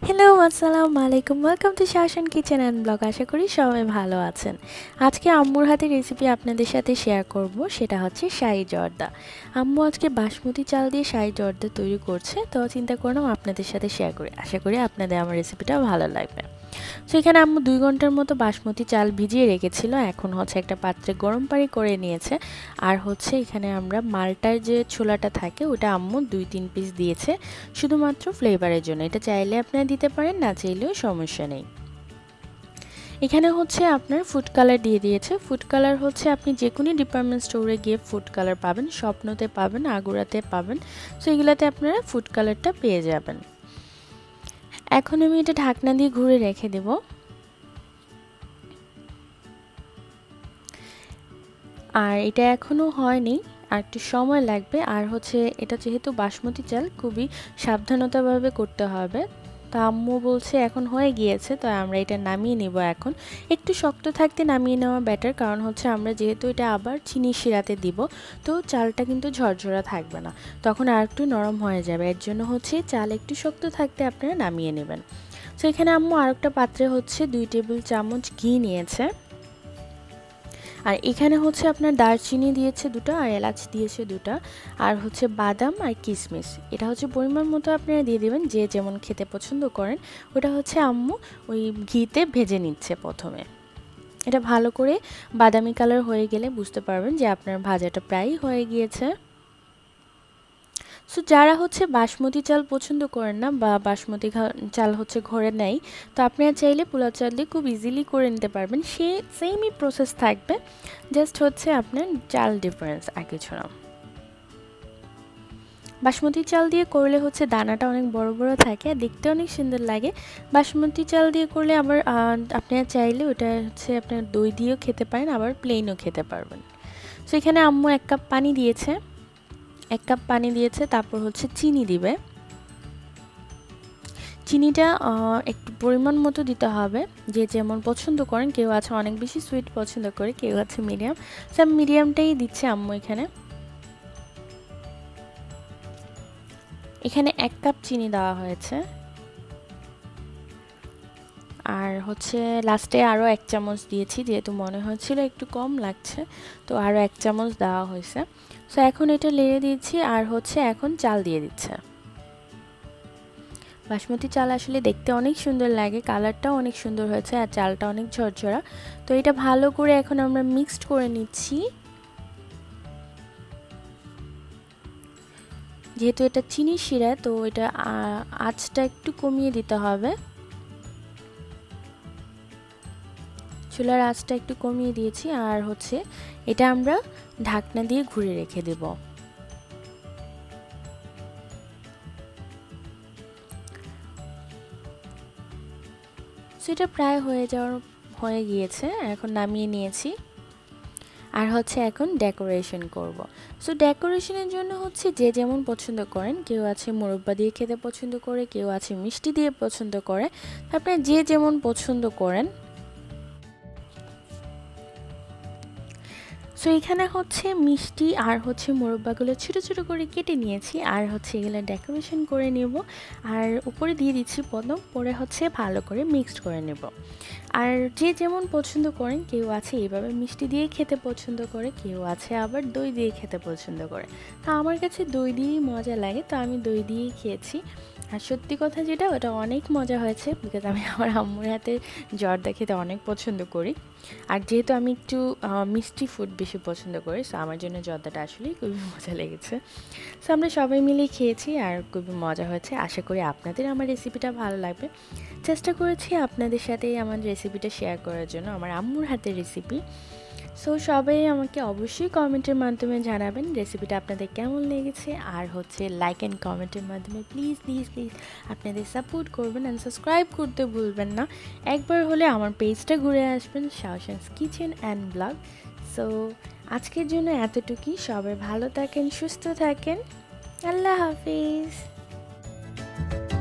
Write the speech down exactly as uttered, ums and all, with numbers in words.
Hello, আসসালামু আলাইকুম। Welcome to শাওশান কিচেন অ্যান্ড ব্লগ। আশা করি সবাই ভালো আছেন। আজকে আম্মুর হাতে রেসিপি আপনাদের সাথে শেয়ার করব, সেটা হচ্ছে শাহী জর্দা। আম্মু আজকে বাসমতি চাল দিয়ে শাহী জর্দা তৈরি করছে, তো চিন্তা করলাম আপনাদের সাথে শেয়ার করি। আশা করি আপনাদের আমার রেসিপিটা ভালো লাগবে। তো এখানে আম্মু দুই ঘন্টার মতো বাসমতি চাল ভিজিয়ে রেখেছিল, এখন হচ্ছে একটা পাত্রে গরম পানি করে নিয়েছে। আর হচ্ছে এখানে আমরা মালটার যে ছোলাটা থাকে ওটা আম্মু দুই তিন পিস দিয়েছে শুধুমাত্র ফ্লেভারের জন্য। এটা চাইলে আপনারা দিতে পারেন, না চাইলেও সমস্যা নেই। এখানে হচ্ছে আপনার ফুড কালার দিয়ে দিয়েছে। ফুড কালার হচ্ছে আপনি যে কোনো ডিপার্টমেন্ট স্টোরে গিয়ে ফুড কালার পাবেন, স্বপ্নতে পাবেন, আগুরাতে পাবেন। সো এগুলাতে আপনারা ফুড কালারটা পেয়ে যাবেন। এখন আমি এটা ঢাকনা দিয়ে ঘুরে রেখে দেব। আর এটা এখনও হয়নি, আর একটু সময় লাগবে। আর হচ্ছে এটা যেহেতু বাসমতি চাল, খুবই সাবধানতাভাবে করতে হবে। তো আম্মু বলছে এখন হয়ে গিয়েছে, তো আমরা এটা নামিয়ে নেব। এখন একটু শক্ত থাকতে নামিয়ে নেওয়া বেটার, কারণ হচ্ছে আমরা যেহেতু এটা আবার চিনি শিরাতে দিব, তো চালটা কিন্তু ঝরঝরা থাকবে না, তখন আর একটু নরম হয়ে যাবে। এর জন্য হচ্ছে চাল একটু শক্ত থাকতে আপনারা নামিয়ে নেবেন। তো এখানে আম্মু আরেকটা পাত্রে হচ্ছে দুই টেবিল চামচ ঘি নিয়েছে। আর এখানে হচ্ছে আপনার দারচিনি দিয়েছে দুটো, আর এলাচ দিয়েছে দুটো, আর হচ্ছে বাদাম আর কিশমিশ। এটা হচ্ছে পরিমাণ মতো আপনারা দিয়ে দেবেন, যে যেমন খেতে পছন্দ করেন। ওটা হচ্ছে আম্মু ওই ঘিতে ভেজে নিচ্ছে প্রথমে। এটা ভালো করে বাদামি কালার হয়ে গেলে বুঝতে পারবেন যে আপনার ভাজাটা প্রায় হয়ে গিয়েছে। সো যারা হচ্ছে বাসমতি চাল পছন্দ করেন না, বা বাসমতি চাল হচ্ছে ঘরে নেই, তো আপনারা চাইলে পোলাও চাল দিয়ে খুব ইজিলি করে নিতে পারবেন। সে সেমই প্রসেস থাকবে, জাস্ট হচ্ছে আপনার চাল ডিফারেন্স, আর কিছু না। বাসমতি চাল দিয়ে করলে হচ্ছে দানাটা অনেক বড় বড় থাকে, আর দেখতে অনেক সুন্দর লাগে। বাসমতি চাল দিয়ে করলে আবার আপনারা চাইলে ওটা হচ্ছে আপনার দই দিয়েও খেতে পারেন, আবার প্লেনও খেতে পারবেন। সো এখানে আম্মু এক কাপ পানি দিয়েছে, এক কাপ পানি দিয়েছে, তারপর হচ্ছে চিনি দিবে। চিনিটা একটু পরিমাণ মতো দিতে হবে, যে যেমন পছন্দ করেন। কেউ আছে অনেক বেশি সুইট পছন্দ করে, কেউ আছে মিডিয়াম। সব মিডিয়ামটাই দিচ্ছে আম্মু এখানে। এখানে এক কাপ চিনি দেওয়া হয়েছে, আর হচ্ছে লাস্টে আরও এক চামচ দিয়েছি, যেহেতু মনে হচ্ছিল একটু কম লাগছে, তো আরও এক চামচ দেওয়া হয়েছে। সো এখন এটা লেড়ে দিচ্ছি, আর হচ্ছে এখন চাল দিয়ে দিচ্ছে। বাসমতি চাল আসলে দেখতে অনেক সুন্দর লাগে, কালারটাও অনেক সুন্দর হয়েছে, আর চালটা অনেক ঝরঝরা। তো এটা ভালো করে এখন আমরা মিক্সড করে নিচ্ছি। যেহেতু এটা চিনি শিরা, তো এটা আঁচটা একটু কমিয়ে দিতে হবে। চুলার আঁচটা একটু কমিয়ে দিয়েছি, আর হচ্ছে এটা আমরা ঢাকনা দিয়ে ঘুরে রেখে দেব। সেটা প্রায় হয়ে যাওয়ার হয়ে গিয়েছে, এখন নামিয়ে নিয়েছি। আর হচ্ছে এখন ডেকোরেশন করব। সো ডেকোরেশনের জন্য হচ্ছে যে যেমন পছন্দ করেন, কেউ আছে মুরব্বা দিয়ে খেতে পছন্দ করে, কেউ আছে মিষ্টি দিয়ে পছন্দ করে, আপনারা যে যেমন পছন্দ করেন। সো এখানে হচ্ছে মিষ্টি আর হচ্ছে মোরব্বাগুলো ছোটো ছোটো করে কেটে নিয়েছি, আর হচ্ছে এগুলো ডেকোরেশন করে নেব। আর উপরে দিয়ে দিচ্ছি পদম, পরে হচ্ছে ভালো করে মিক্সড করে নেব। আর যে যেমন পছন্দ করেন, কেউ আছে এইভাবে মিষ্টি দিয়ে খেতে পছন্দ করে, কেউ আছে আবার দই দিয়ে খেতে পছন্দ করে। তা আমার কাছে দই দিয়েই মজা লাগে, তো আমি দই দিয়েই খেয়েছি। আর সত্যি কথা যেটা, ওটা অনেক মজা হয়েছে, বিকজ আমি আমার আম্মুর হাতে জর্দা খেতে অনেক পছন্দ করি। আর যেহেতু আমি একটু মিষ্টি ফুড বেশি পছন্দ করি, সো আমার জন্য জর্দাটা আসলেই খুবই মজা লেগেছে। সো আমরা সবাই মিলে খেয়েছি, আর খুবই মজা হয়েছে। আশা করি আপনাদের আমার রেসিপিটা ভালো লাগবে। চেষ্টা করেছি আপনাদের সাথে আমার রেসিপিটা শেয়ার করার জন্য, আমার আম্মুর হাতের রেসিপি। সো সবাই আমাকে অবশ্যই কমেন্টের মাধ্যমে জানাবেন রেসিপিটা আপনাদের কেমন লেগেছে, আর হচ্ছে লাইক অ্যান্ড কমেন্টের মাধ্যমে প্লিজ প্লিজ প্লিজ আপনাদের সাপোর্ট করবেন, অ্যান্ড সাবস্ক্রাইব করতে ভুলবেন না। একবার হলে আমার পেজটা ঘুরে আসবেন, শাওশানস কিচেন অ্যান্ড ব্লগ। সো আজকের জন্য এতটুকুই। সবাই ভালো থাকেন, সুস্থ থাকেন। আল্লাহ হাফিজ।